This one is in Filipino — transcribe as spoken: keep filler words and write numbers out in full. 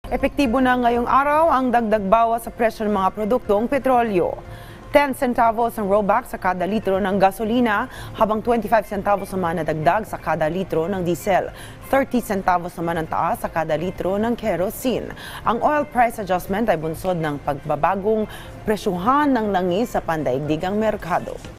Epektibo na ngayong araw ang dagdag bawas sa presyo ng mga produktong petrolyo. ten centavos ang rollback sa kada litro ng gasolina, habang twenty-five centavos naman na dagdag sa kada litro ng diesel. thirty centavos naman ang taas sa kada litro ng kerosene. Ang oil price adjustment ay bunsod ng pagbabagong presyuhan ng langis sa pandaigdigang merkado.